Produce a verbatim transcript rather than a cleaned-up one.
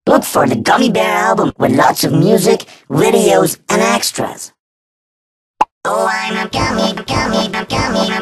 Look for the Gummy Bear album with lots of music, videos, and extras. Oh, I'm a gummy, gummy, gummy,